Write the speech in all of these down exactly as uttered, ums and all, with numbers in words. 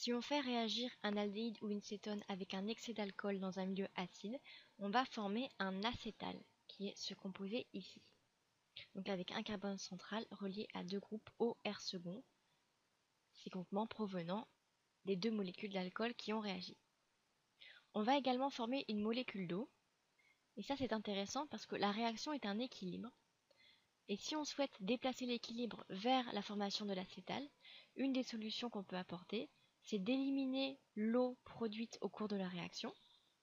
Si on fait réagir un aldéhyde ou une cétone avec un excès d'alcool dans un milieu acide, on va former un acétal, qui est ce composé ici. Donc avec un carbone central relié à deux groupes O R second, ces groupements provenant des deux molécules d'alcool qui ont réagi. On va également former une molécule d'eau, et ça c'est intéressant parce que la réaction est un équilibre. Et si on souhaite déplacer l'équilibre vers la formation de l'acétal, une des solutions qu'on peut apporter, c'est d'éliminer l'eau produite au cours de la réaction.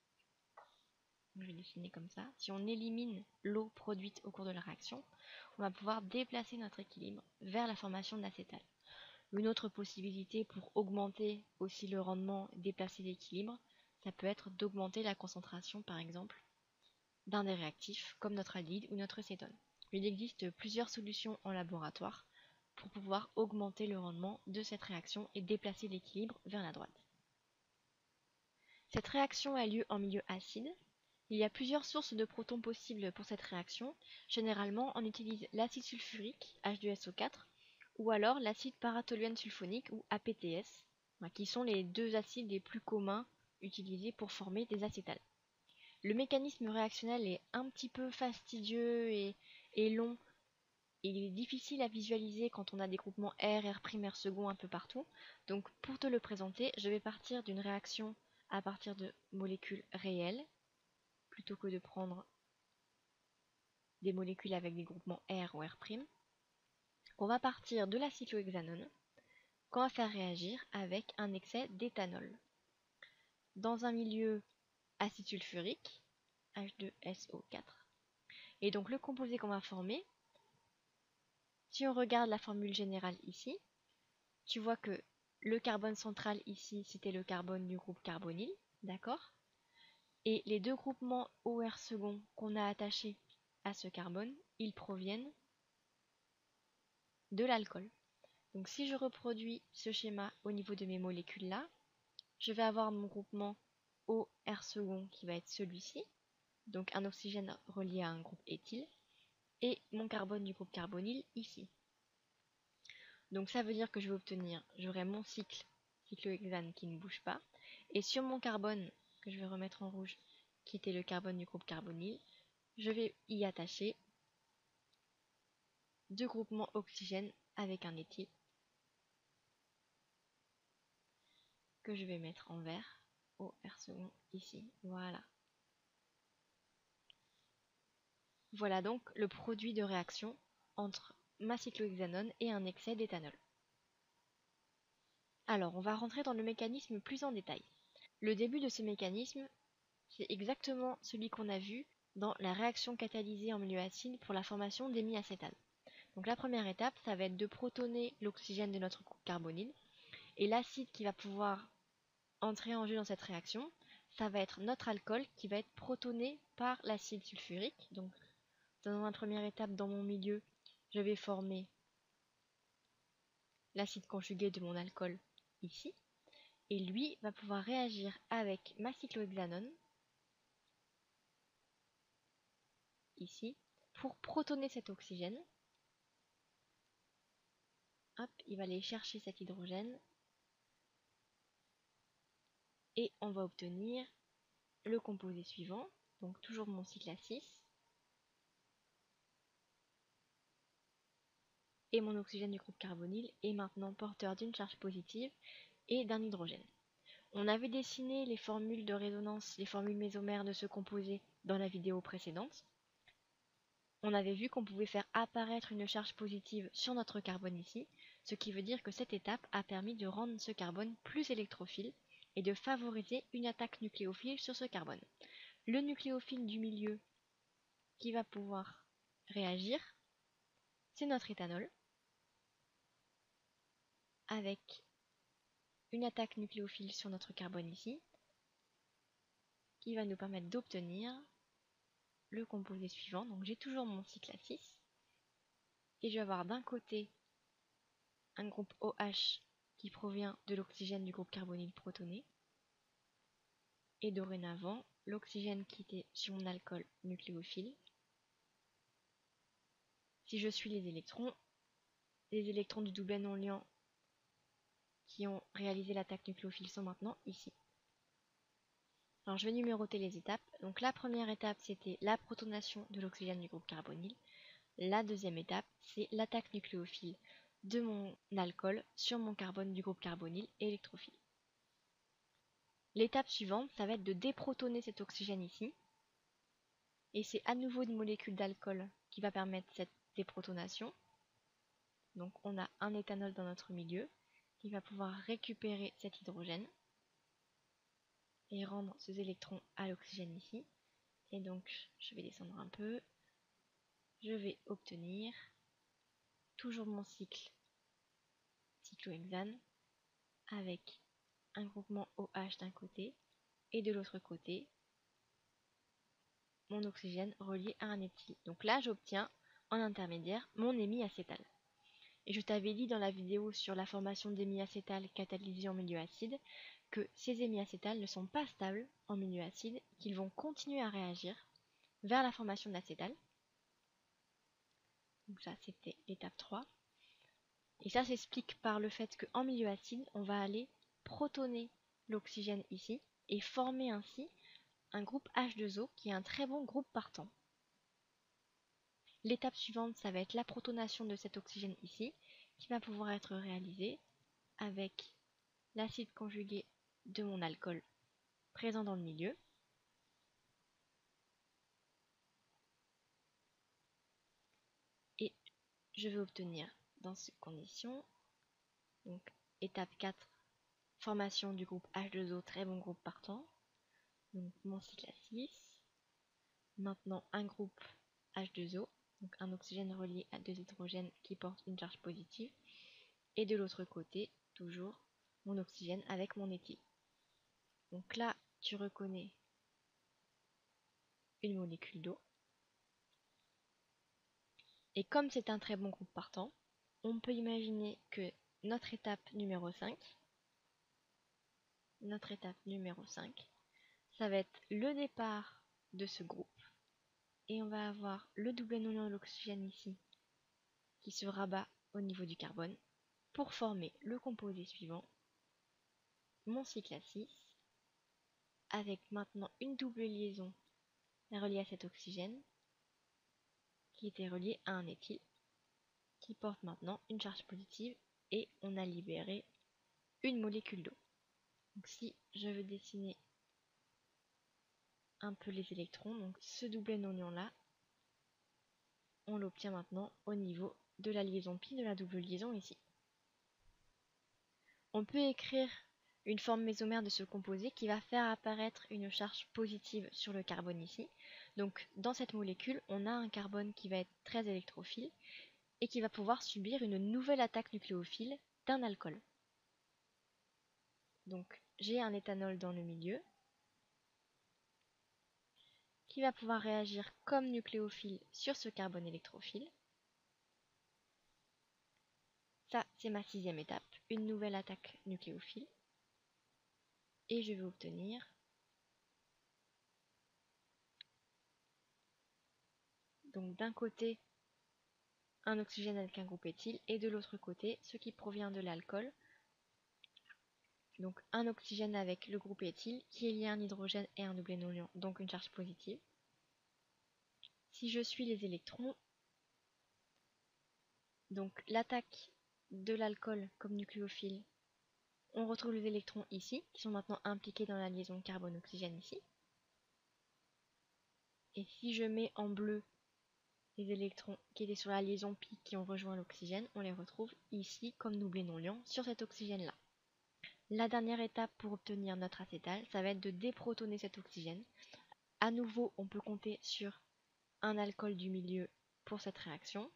Je vais dessiner comme ça. Si on élimine l'eau produite au cours de la réaction, on va pouvoir déplacer notre équilibre vers la formation de l'acétal. Une autre possibilité pour augmenter aussi le rendement et déplacer l'équilibre, ça peut être d'augmenter la concentration, par exemple, d'un des réactifs, comme notre aldéhyde ou notre cétone. Il existe plusieurs solutions en laboratoire pour pouvoir augmenter le rendement de cette réaction et déplacer l'équilibre vers la droite. Cette réaction a lieu en milieu acide. Il y a plusieurs sources de protons possibles pour cette réaction. Généralement, on utilise l'acide sulfurique, H deux S O quatre, ou alors l'acide paratoluène sulfonique, ou A P T S, qui sont les deux acides les plus communs utilisés pour former des acétals. Le mécanisme réactionnel est un petit peu fastidieux et, et long. Il est difficile à visualiser quand on a des groupements R, R', R second un peu partout. Donc pour te le présenter, je vais partir d'une réaction à partir de molécules réelles, plutôt que de prendre des molécules avec des groupements R ou R'. On va partir de la cyclohexanone qu'on va faire réagir avec un excès d'éthanol. Dans un milieu acide sulfurique, H deux S O quatre. Et donc le composé qu'on va former, si on regarde la formule générale ici, tu vois que le carbone central ici, c'était le carbone du groupe carbonyle, d'accord? Et les deux groupements O R second qu'on a attachés à ce carbone, ils proviennent de l'alcool. Donc si je reproduis ce schéma au niveau de mes molécules là, je vais avoir mon groupement O R second qui va être celui-ci, donc un oxygène relié à un groupe éthyle, et mon carbone du groupe carbonyle ici. Donc ça veut dire que je vais obtenir, j'aurai mon cycle, cyclohexane qui ne bouge pas, et sur mon carbone, que je vais remettre en rouge, qui était le carbone du groupe carbonyle, je vais y attacher deux groupements oxygène avec un éthyle, que je vais mettre en vert, O R second ici, voilà. Voilà donc le produit de réaction entre ma cyclohexanone et un excès d'éthanol. Alors, on va rentrer dans le mécanisme plus en détail. Le début de ce mécanisme, c'est exactement celui qu'on a vu dans la réaction catalysée en milieu acide pour la formation d'hémiacétane. Donc la première étape, ça va être de protoner l'oxygène de notre groupe carbonyle. Et l'acide qui va pouvoir entrer en jeu dans cette réaction, ça va être notre alcool qui va être protoné par l'acide sulfurique. Donc dans la première étape, dans mon milieu, je vais former l'acide conjugué de mon alcool ici. Et lui va pouvoir réagir avec ma cyclohexanone ici pour protoner cet oxygène. Hop, il va aller chercher cet hydrogène et on va obtenir le composé suivant, donc toujours mon cycle à six, et mon oxygène du groupe carbonyle est maintenant porteur d'une charge positive et d'un hydrogène. On avait dessiné les formules de résonance, les formules mésomères de ce composé dans la vidéo précédente. On avait vu qu'on pouvait faire apparaître une charge positive sur notre carbone ici, ce qui veut dire que cette étape a permis de rendre ce carbone plus électrophile et de favoriser une attaque nucléophile sur ce carbone. Le nucléophile du milieu qui va pouvoir réagir, c'est notre éthanol, avec une attaque nucléophile sur notre carbone ici, qui va nous permettre d'obtenir le composé suivant. Donc j'ai toujours mon cycle à six, et je vais avoir d'un côté un groupe OH qui provient de l'oxygène du groupe carbonyle protoné, et dorénavant l'oxygène qui était sur mon alcool nucléophile. Si je suis les électrons, les électrons du doublet non liant qui ont réalisé l'attaque nucléophile sont maintenant ici. Alors je vais numéroter les étapes. Donc la première étape, c'était la protonation de l'oxygène du groupe carbonyle. La deuxième étape, c'est l'attaque nucléophile de mon alcool sur mon carbone du groupe carbonyle électrophile. L'étape suivante, ça va être de déprotoner cet oxygène ici. Et c'est à nouveau une molécule d'alcool qui va permettre cette déprotonation. Donc on a un éthanol dans notre milieu qui va pouvoir récupérer cet hydrogène et rendre ces électrons à l'oxygène ici. Et donc je vais descendre un peu. Je vais obtenir toujours mon cycle cyclohexane avec un groupement OH d'un côté et de l'autre côté mon oxygène relié à un éthyle. Donc là j'obtiens en intermédiaire mon hémiacétal. Et je t'avais dit dans la vidéo sur la formation d'hémiacétal catalysé en milieu acide que ces hémiacétals ne sont pas stables en milieu acide, qu'ils vont continuer à réagir vers la formation d'acétal. Donc ça c'était l'étape trois. Et ça s'explique par le fait qu'en milieu acide, on va aller protoner l'oxygène ici et former ainsi un groupe H deux O qui est un très bon groupe partant. L'étape suivante, ça va être la protonation de cet oxygène ici, qui va pouvoir être réalisée avec l'acide conjugué de mon alcool présent dans le milieu. Et je vais obtenir dans ces conditions, donc étape quatre, formation du groupe H deux O, très bon groupe partant, donc mon cycle à six. Maintenant un groupe H deux O, donc un oxygène relié à deux hydrogènes qui portent une charge positive, et de l'autre côté, toujours mon oxygène avec mon éthyle. Donc là, tu reconnais une molécule d'eau. Et comme c'est un très bon groupe partant, on peut imaginer que notre étape numéro cinq, notre étape numéro cinq, ça va être le départ de ce groupe. Et on va avoir le doublet non liant de l'oxygène ici, qui se rabat au niveau du carbone, pour former le composé suivant, mon cycle à six, avec maintenant une double liaison reliée à cet oxygène, qui était reliée à un éthyle, qui porte maintenant une charge positive, et on a libéré une molécule d'eau. Donc si je veux dessiner un peu les électrons, donc ce doublet non liant là, on l'obtient maintenant au niveau de la liaison pi de la double liaison ici. On peut écrire une forme mésomère de ce composé qui va faire apparaître une charge positive sur le carbone ici. Donc dans cette molécule, on a un carbone qui va être très électrophile et qui va pouvoir subir une nouvelle attaque nucléophile d'un alcool. Donc j'ai un éthanol dans le milieu qui va pouvoir réagir comme nucléophile sur ce carbone électrophile. Ça, c'est ma sixième étape, une nouvelle attaque nucléophile. Et je vais obtenir donc d'un côté un oxygène avec un groupe éthyle et de l'autre côté ce qui provient de l'alcool. Donc un oxygène avec le groupe éthyle qui est lié à un hydrogène et un doublet non liant, donc une charge positive. Si je suis les électrons, donc l'attaque de l'alcool comme nucléophile, on retrouve les électrons ici, qui sont maintenant impliqués dans la liaison carbone-oxygène ici. Et si je mets en bleu les électrons qui étaient sur la liaison pi qui ont rejoint l'oxygène, on les retrouve ici comme doublé non liant sur cet oxygène-là. La dernière étape pour obtenir notre acétal, ça va être de déprotoner cet oxygène. À nouveau, on peut compter sur un alcool du milieu pour cette réaction.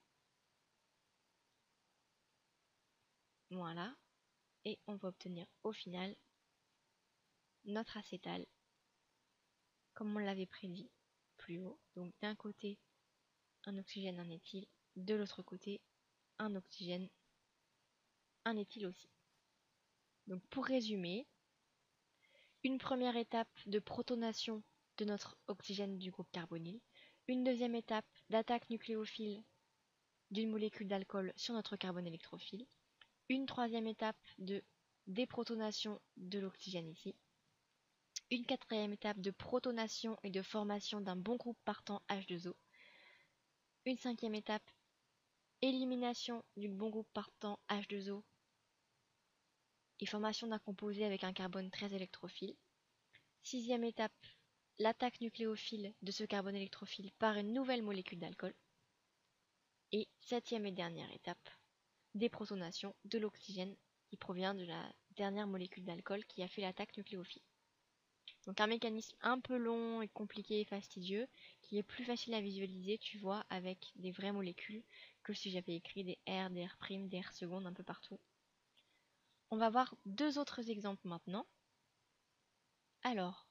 Voilà. Et on va obtenir au final notre acétal, comme on l'avait prédit plus haut. Donc d'un côté, un oxygène, un éthyle, de l'autre côté, un oxygène, un éthyle aussi. Donc pour résumer, une première étape de protonation de notre oxygène du groupe carbonyle, une deuxième étape d'attaque nucléophile d'une molécule d'alcool sur notre carbone électrophile, une troisième étape de déprotonation de l'oxygène ici. Une quatrième étape de protonation et de formation d'un bon groupe partant H deux O. Une cinquième étape, élimination du bon groupe partant H deux O et formation d'un composé avec un carbone très électrophile. Sixième étape, l'attaque nucléophile de ce carbone électrophile par une nouvelle molécule d'alcool. Et septième et dernière étape, déprotonation de l'oxygène qui provient de la dernière molécule d'alcool qui a fait l'attaque nucléophile. Donc un mécanisme un peu long et compliqué et fastidieux qui est plus facile à visualiser, tu vois, avec des vraies molécules que si j'avais écrit des R, des R', des R secondes un peu partout. On va voir deux autres exemples maintenant. Alors,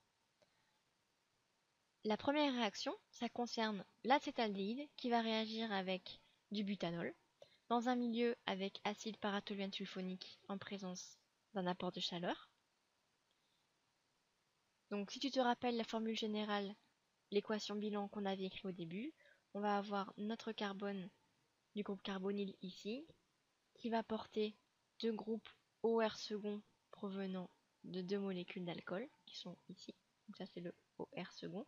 la première réaction, ça concerne l'acétaldéhyde qui va réagir avec du butanol dans un milieu avec acide paratoluène sulfonique en présence d'un apport de chaleur. Donc si tu te rappelles la formule générale, l'équation bilan qu'on avait écrite au début, on va avoir notre carbone du groupe carbonyle ici, qui va porter deux groupes O R second provenant de deux molécules d'alcool, qui sont ici. Donc ça c'est le O R second.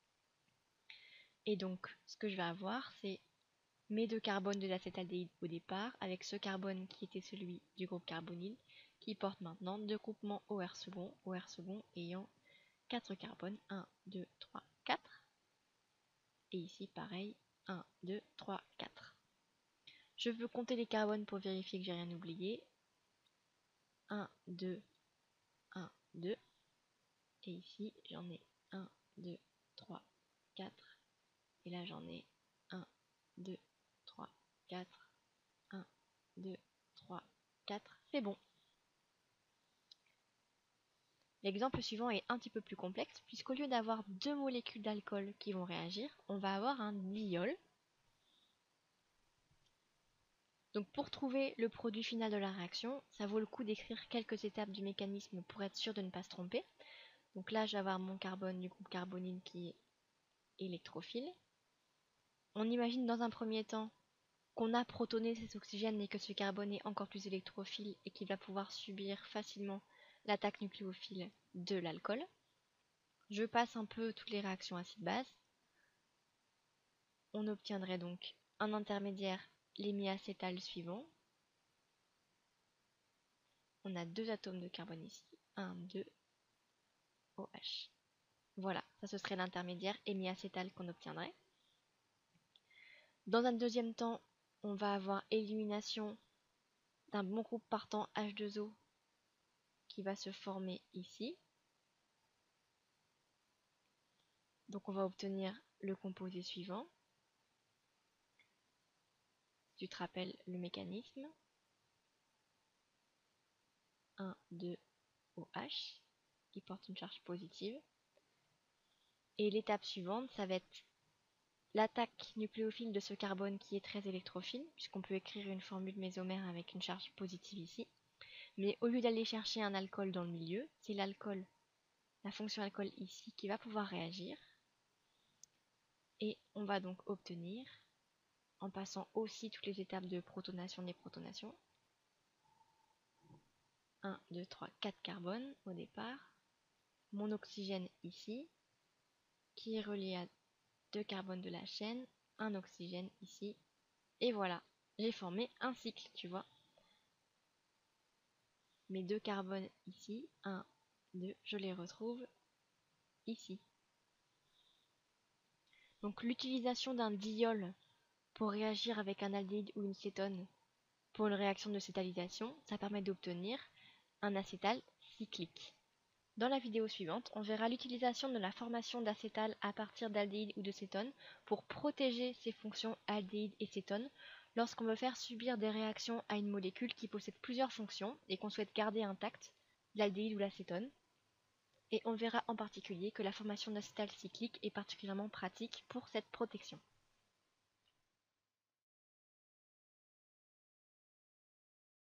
Et donc ce que je vais avoir, c'est mes deux carbones de l'acétaldéhyde au départ, avec ce carbone qui était celui du groupe carbonyle, qui porte maintenant deux groupements O R second, O R second ayant quatre carbones, un, deux, trois, quatre. Et ici pareil, un, deux, trois, quatre. Je veux compter les carbones pour vérifier que j'ai rien oublié. un, deux, un, deux. Et ici j'en ai un, deux, trois, quatre. Et là j'en ai un, deux, trois, quatre. un, deux, trois, quatre. C'est bon. L'exemple suivant est un petit peu plus complexe, puisqu'au lieu d'avoir deux molécules d'alcool qui vont réagir, on va avoir un diol. Donc pour trouver le produit final de la réaction, ça vaut le coup d'écrire quelques étapes du mécanisme pour être sûr de ne pas se tromper. Donc là, je vais avoir mon carbone du groupe carbonyle qui est électrophile. On imagine dans un premier temps qu'on a protoné cet oxygène et que ce carbone est encore plus électrophile et qu'il va pouvoir subir facilement l'attaque nucléophile de l'alcool. Je passe un peu toutes les réactions acide-base. On obtiendrait donc un intermédiaire, l'hémiacétal suivant. On a deux atomes de carbone ici, un, deux, OH. Voilà, ça ce serait l'intermédiaire hémiacétal qu'on obtiendrait. Dans un deuxième temps, on va avoir élimination d'un bon groupe partant H deux O qui va se former ici. Donc on va obtenir le composé suivant. Tu te rappelles le mécanisme. un, deux, OH qui porte une charge positive. Et l'étape suivante, ça va être l'attaque nucléophile de ce carbone qui est très électrophile, puisqu'on peut écrire une formule mésomère avec une charge positive ici. Mais au lieu d'aller chercher un alcool dans le milieu, c'est l'alcool, la fonction alcool ici, qui va pouvoir réagir. Et on va donc obtenir, en passant aussi toutes les étapes de protonation et protonation, un, deux, trois, quatre carbones au départ, mon oxygène ici, qui est relié à deux carbones de la chaîne, un oxygène ici, et voilà, j'ai formé un cycle, tu vois. Mes deux carbones ici, un, deux, je les retrouve ici. Donc l'utilisation d'un diol pour réagir avec un aldéhyde ou une cétone pour une réaction de cétalisation, ça permet d'obtenir un acétal cyclique. Dans la vidéo suivante, on verra l'utilisation de la formation d'acétal à partir d'aldéhyde ou de cétone pour protéger ces fonctions aldéhyde et cétone lorsqu'on veut faire subir des réactions à une molécule qui possède plusieurs fonctions et qu'on souhaite garder intacte, l'aldéhyde ou l'acétone. Et on verra en particulier que la formation d'acétal cyclique est particulièrement pratique pour cette protection.